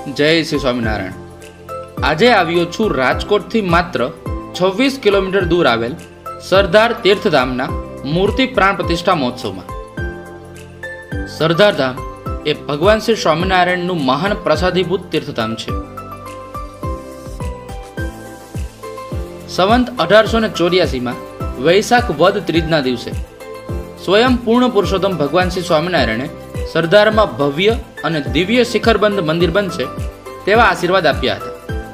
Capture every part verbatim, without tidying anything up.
જય શ્રી સ્વામિનારાયણ. આજે આવ્યો છું રાજકોટથી માત્ર છવ્વીસ કિલોમીટર દૂર આવેલ સરદાર તીર્થધામના મૂર્તિ પ્રાણ પ્રતિષ્ઠા મહોત્સવમાં. સરદાર ધામ એ ભગવાન શ્રી સ્વામિનારાયણનું મહાન પ્રસાદીભૂત તીર્થધામ છે. સંવંત અઢારસો ને ચોર્યાસીમાં વૈશાખ વદ ત્રીજના દિવસે સ્વયં પૂર્ણ પુરુષોત્તમ ભગવાન શ્રી સ્વામિનારાયણે સરદારમાં ભવ્ય અને દિવ્ય શિખરબંધ મંદિર બનશે તેવા આશીર્વાદ આપ્યા હતા.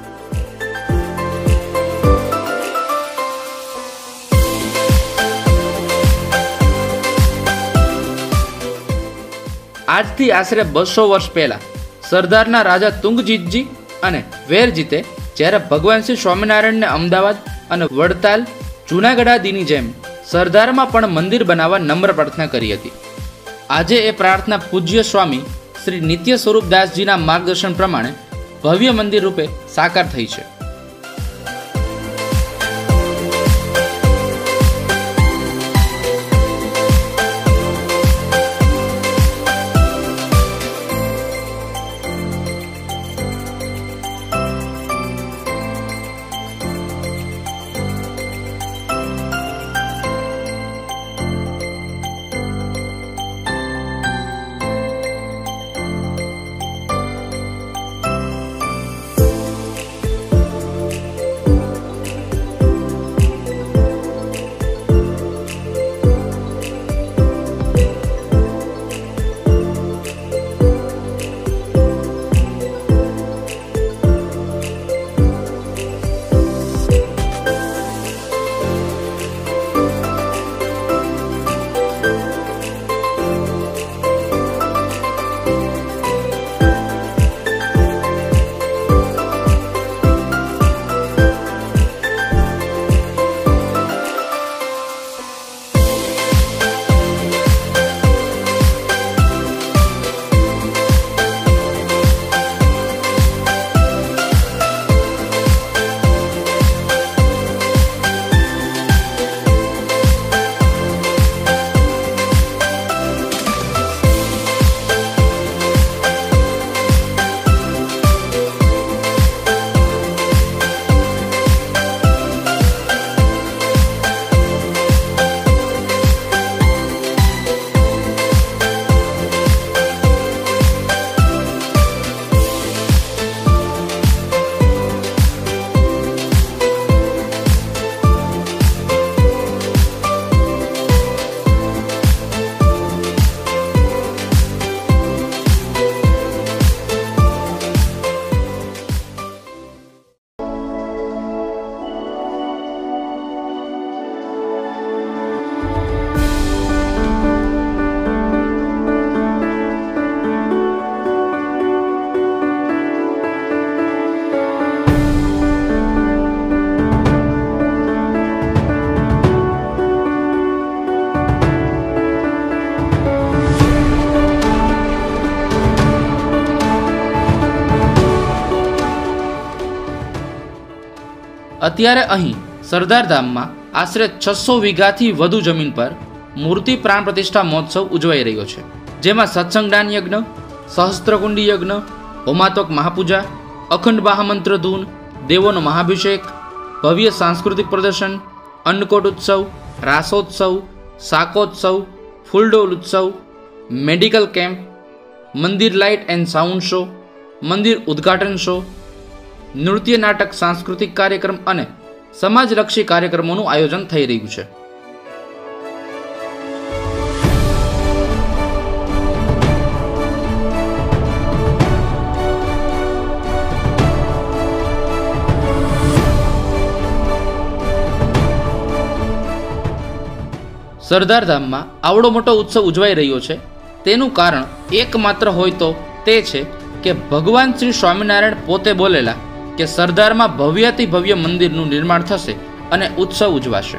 આજથી આશરે બસો વર્ષ પહેલા સરદારના રાજા તુંગજીતજી અને વેરજીતે જ્યારે ભગવાન શ્રી સ્વામિનારાયણને અમદાવાદ અને વડતાલ જૂનાગઢાદીની જેમ સરદારમાં પણ મંદિર બનાવવા નમ્ર પ્રાર્થના કરી હતી. આજે એ પ્રાર્થના પૂજ્ય સ્વામી શ્રી નિત્ય સ્વરૂપદાસજીના માર્ગદર્શન પ્રમાણે ભવ્ય મંદિર રૂપે સાકાર થઈ છે. અત્યારે અહીં સરદાર ધામમાં આશરે છસો વીઘાથી વધુ જમીન પર મૂર્તિ પ્રાણ પ્રતિષ્ઠા મહોત્સવ ઉજવાઈ રહ્યો છે, જેમાં સત્સંગ દાન યજ્ઞ, સહસ્ત્રકુંડી યજ્ઞ, હોમાત્મક મહાપૂજા, અખંડ મહામંત્ર ધૂન, દેવોનો મહાભિષેક, ભવ્ય સાંસ્કૃતિક પ્રદર્શન, અન્નકોટ ઉત્સવ, રાસોત્સવ, શાકોત્સવ, ફૂલડોલ ઉત્સવ, મેડિકલ કેમ્પ, મંદિર લાઇટ એન્ડ સાઉન્ડ શો, મંદિર ઉદ્ઘાટન શો, નૃત્ય નાટક, સાંસ્કૃતિક કાર્યક્રમ અને સમાજલક્ષી કાર્યક્રમોનું આયોજન થઈ રહ્યું છે. સરદાર ધામમાં આવડો મોટો ઉત્સવ ઉજવાઈ રહ્યો છે તેનું કારણ એકમાત્ર હોય તો તે છે કે ભગવાન શ્રી સ્વામિનારાયણ પોતે બોલેલા કે સરદારમાં ભવ્યથી ભવ્ય મંદિરનું નિર્માણ થશે અને ઉત્સવ ઉજવાશે.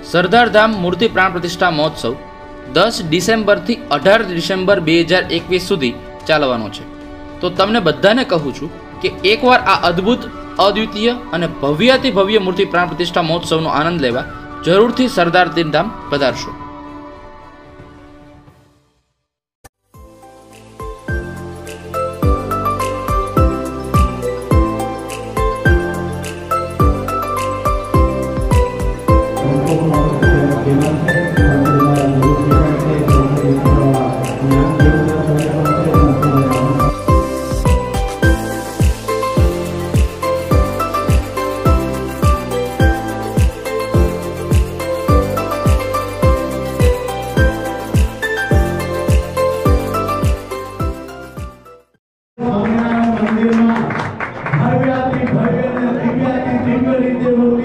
સરદાર ધામ મૂર્તિ પ્રાણ પ્રતિષ્ઠા મહોત્સવ દસ ડિસેમ્બરથી અઢાર ડિસેમ્બર બે હજાર એકવીસ સુધી ચાલવાનો છે. તો તમને બધાને કહું છું કે એકવાર આ અદ્ભુત, અદ્વિતીય અને ભવ્યાતિ ભવ્ય મૂર્તિ પ્રાણ પ્રતિષ્ઠા મહોત્સવનો આનંદ લેવા જરૂરથી સરદાર ધામ પધારશો. મંદિરમાં ભવ્યાથી ભવ્ય અને દિવ્યાથી દિવ્ય રીતે